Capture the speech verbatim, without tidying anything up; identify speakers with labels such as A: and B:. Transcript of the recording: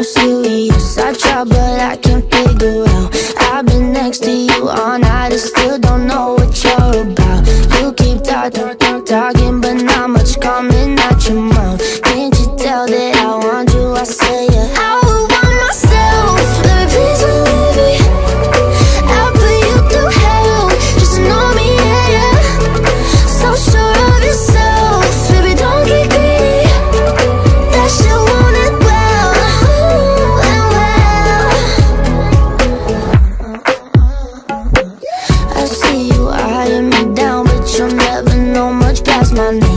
A: serious. I try but I can't figure out. I've been next to you all night and still don't know what you're about. You keep talk, talk, talk, talking but not much coming out your mouth. Can't you tell that I want you? I say yeah. I would want myself. Let me please believe me. I'll put you through hell. Just know me, yeah, yeah. So sure of yourself, baby, don't get greedy. That shit want it well, ooh, and well. I see you eyeing me down, but you'll never know much past my name.